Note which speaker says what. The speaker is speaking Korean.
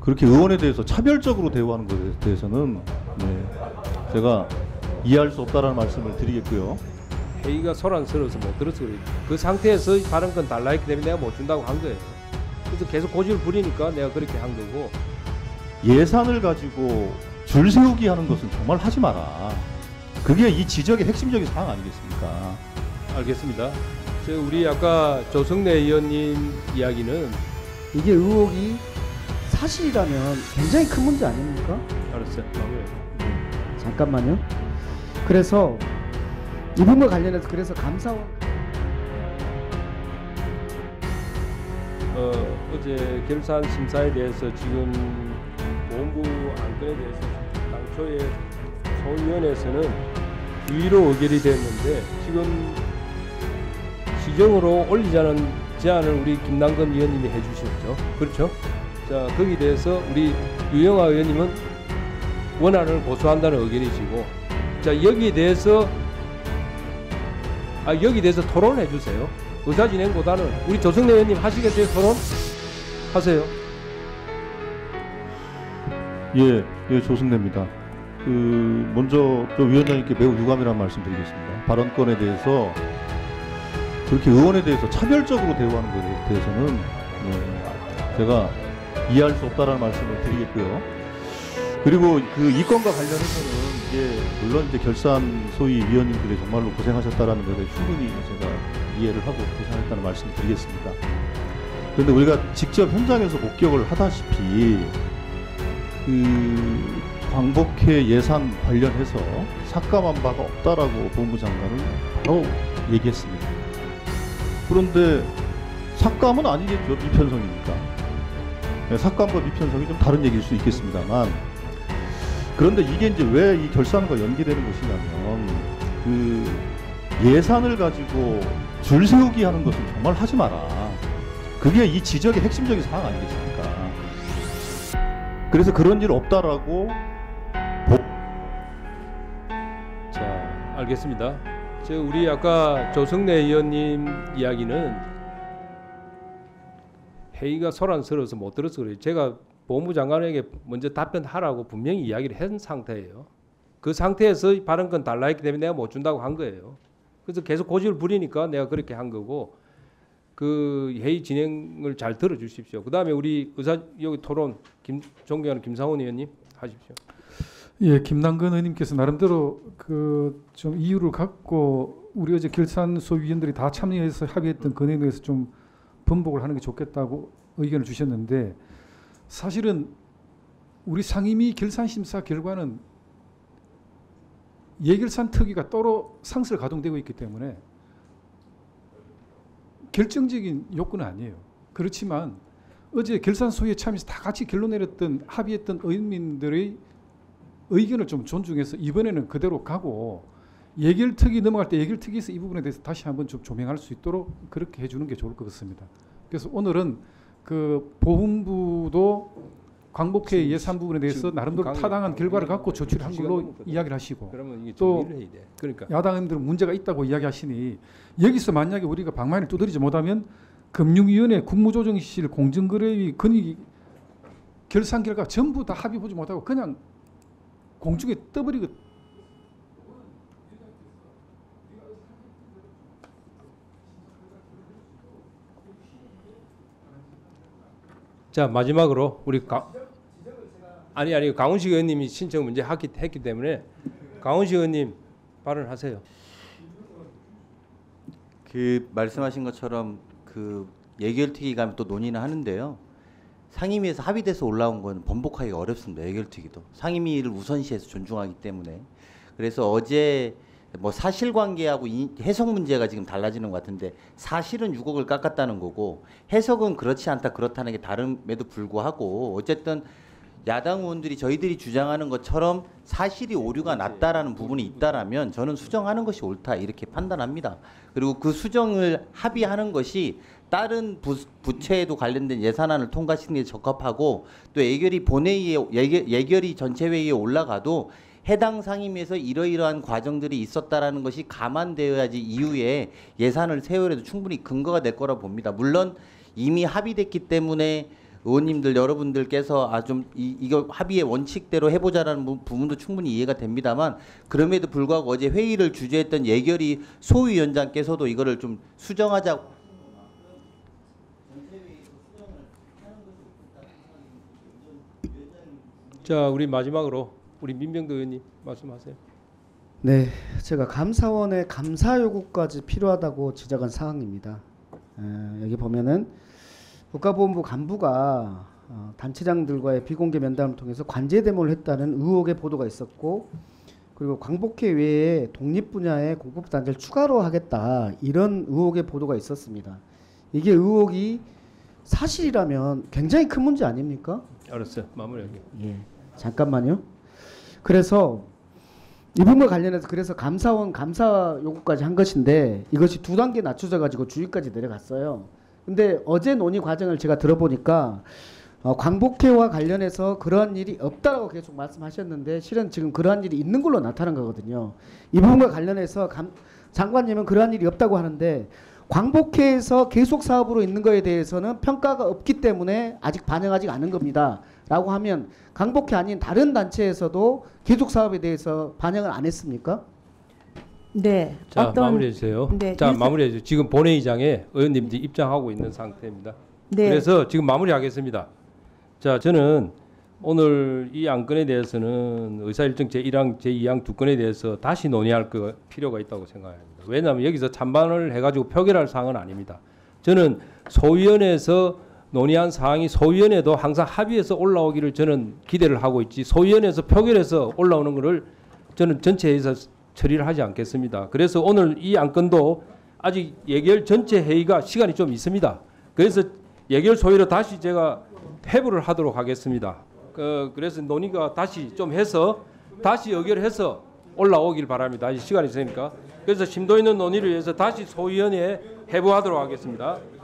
Speaker 1: 그렇게 의원에 대해서 차별적으로 대우하는 것에 대해서는 제가 이해할 수 없다라는 말씀을 드리겠고요.
Speaker 2: 회의가 소란스러워서 못 들어서 그래요. 그 상태에서 발언권 달라 했기 때문에 내가 못 준다고 한 거예요. 그래서 계속 고집을 부리니까 내가 그렇게 한 거고.
Speaker 1: 예산을 가지고 줄 세우기 하는 것은 정말 하지 마라. 그게 이 지적의 핵심적인 사항 아니겠습니까?
Speaker 2: 알겠습니다. 우리 아까 조성래 의원님 이야기는
Speaker 3: 이게 의혹이 사실이라면 굉장히 큰 문제 아닙니까?
Speaker 2: 알았어요.
Speaker 3: 잠깐만요. 그래서 이 부분과 관련해서 그래서 감사원
Speaker 2: 어제 결산 심사에 대해서 지금 보훈부 안건에 대해서 당초에 소위원회에서는 유의로 의결이 됐는데 지금 시정으로 올리자는 제안을 우리 김남근 의원님이 해주셨죠. 그렇죠? 자, 거기에 대해서 우리 유영아 의원님은 원안을 고수한다는 의견이시고, 자, 여기에 대해서 토론해 주세요. 의사 진행보다는 우리 조성래 의원님 하시겠어요? 토론 하세요.
Speaker 1: 예, 조승래입니다. 먼저 위원장님께 매우 유감이라는 말씀드리겠습니다. 발언권에 대해서 그렇게 의원에 대해서 차별적으로 대우하는 것에 대해서는 제가 이해할 수 없다라는 말씀을 드리겠고요. 그리고 이 건과 관련해서는 물론 결산 소위 위원님들이 정말로 고생하셨다라는 것에 충분히 제가 이해를 하고 고생했다는 말씀을 드리겠습니다. 그런데 우리가 직접 현장에서 목격을 하다시피 광복회 예산 관련해서 삭감한 바가 없다라고 법무부 장관은 바로 얘기했습니다. 그런데 삭감은 아니겠죠. 미편성이니까. 삭감과 미편성이 좀 다른 얘기일 수 있겠습니다만, 그런데 이게 이제 왜 이 결산과 연계되는 것이냐면 예산을 가지고 줄 세우기 하는 것은 정말 하지 마라. 그게 이 지적의 핵심적인 사항 아니겠습니까? 그래서 그런 일 없다라고
Speaker 2: 자, 알겠습니다. 우리 아까 조성래 의원님 이야기는 회의가 소란스러워서 못 들어서 그래요. 제가 법무부 장관에게 먼저 답변하라고 분명히 이야기를 한 상태예요. 그 상태에서 발언권 달라 했기 때문에 내가 못 준다고 한 거예요. 그래서 계속 고집을 부리니까 내가 그렇게 한 거고, 그 회의 진행을 잘 들어주십시오. 그 다음에 우리 여기 토론 존경하는 김상훈 의원님 하십시오.
Speaker 4: 예, 김남근 의원님께서 나름대로 좀 이유를 갖고 우리 어제 결산소위원들이 다 참여해서 합의했던 건에 대해서 좀 번복을 하는 게 좋겠다고 의견을 주셨는데, 사실은 우리 상임위 결산심사 결과는 예결산 특위가 따로 상설 가동되고 있기 때문에 결정적인 요건은 아니에요. 그렇지만 어제 결산소위에 참여해서 다 같이 결론 내렸던 합의했던 의원님들의 의견을 좀 존중해서 이번에는 그대로 가고, 예결특위 넘어갈 때 예결특위에서 이 부분에 대해서 다시 한번 좀 조명할 수 있도록 그렇게 해주는 게 좋을 것 같습니다. 그래서 오늘은 보훈부도 광복회 예산 부분에 대해서 나름대로 타당한 결과를 갖고 조치를 한 걸로 이야기를 하시고, 또
Speaker 2: 그러니까
Speaker 4: 야당 의원들은 문제가 있다고 이야기하시니, 여기서 만약에 우리가 방망이를 두드리지 못하면 금융위원회 국무조정실 공정거래위 건의 결산 결과 전부 다 합의 보지 못하고 그냥 공중에 떠버리거든.
Speaker 2: 자, 마지막으로 우리 강훈식 의원님이 신청 문제 했기 때문에 강훈식 의원님 발언하세요.
Speaker 5: 말씀하신 것처럼 예결특위 가면 또 논의는 하는데요. 상임위에서 합의돼서 올라온 건 번복하기가 어렵습니다. 예결특위도 상임위를 우선시해서 존중하기 때문에. 그래서 어제 사실관계하고 해석 문제가 지금 달라지는 것 같은데, 사실은 6억을 깎았다는 거고 해석은 그렇지 않다 그렇다는 게 다름에도 불구하고, 어쨌든 야당 의원들이 저희들이 주장하는 것처럼 사실이 오류가 났다라는 부분이 있다라면 저는 수정하는 것이 옳다 이렇게 판단합니다. 그리고 그 수정을 합의하는 것이 다른 부처에도 관련된 예산안을 통과시키는 게 적합하고, 또 예결이 전체 회의에 올라가도 해당 상임위에서 이러이러한 과정들이 있었다라는 것이 감안되어야지 이후에 예산을 세우려도 충분히 근거가 될 거라 봅니다. 물론 이미 합의됐기 때문에 의원님들 여러분들께서 이거 합의의 원칙대로 해보자라는 부분도 충분히 이해가 됩니다만 그럼에도 불구하고 어제 회의를 주재했던 예결위 소위원장께서도 이거를 좀 수정하자.
Speaker 2: 자, 우리 마지막으로 우리 민병도 의원님 말씀하세요.
Speaker 3: 네, 제가 감사원의 감사 요구까지 필요하다고 지적한 사항입니다. 여기 보면은 국가보훈부 간부가 단체장들과의 비공개 면담을 통해서 관제 대모를 했다는 의혹의 보도가 있었고, 그리고 광복회 외에 독립 분야의 공법 단체를 추가로 하겠다 이런 의혹의 보도가 있었습니다. 이게 의혹이 사실이라면 굉장히 큰 문제 아닙니까?
Speaker 2: 알았어요. 마무리할게요.
Speaker 3: 예, 잠깐만요. 그래서 이 부분과 관련해서 그래서 감사원 감사 요구까지 한 것인데 이것이 두 단계 낮춰져 가지고 주의까지 내려갔어요. 근데 어제 논의 과정을 제가 들어보니까 광복회와 관련해서 그러한 일이 없다라고 계속 말씀하셨는데 실은 지금 그러한 일이 있는 걸로 나타난 거거든요. 이 부분과 관련해서 장관님은 그러한 일이 없다고 하는데 광복회에서 계속 사업으로 있는 거에 대해서는 평가가 없기 때문에 아직 반영하지 않은 겁니다. 라고 하면 광복회 아닌 다른 단체에서도 계속 사업에 대해서 반영을 안 했습니까?
Speaker 6: 네.
Speaker 2: 자, 마무리해 주세요.
Speaker 6: 네,
Speaker 2: 자, 마무리해 주세요. 지금 본회의장에 의원님들이 입장하고 있는 상태입니다.
Speaker 6: 네.
Speaker 2: 그래서 지금 마무리하겠습니다. 자, 저는 오늘 이 안건에 대해서는 의사일정 제1항, 제2항 두 건에 대해서 다시 논의할 필요가 있다고 생각합니다. 왜냐하면 여기서 찬반을 해가지고 표결할 사항은 아닙니다. 저는 소위원회에서 논의한 사항이 소위원회도 항상 합의해서 올라오기를 저는 기대를 하고 있지 소위원회에서 표결해서 올라오는 것을 저는 전체에서 처리를 하지 않겠습니다. 그래서 오늘 이 안건도 아직 예결 전체 회의가 시간이 좀 있습니다. 그래서 예결 소위로 다시 제가 회부를 하도록 하겠습니다. 그래서 논의가 다시 좀 해서 다시 의결해서 올라오길 바랍니다. 아직 시간이 있으니까. 그래서 심도 있는 논의를 위해서 다시 소위원회에 회부하도록 하겠습니다.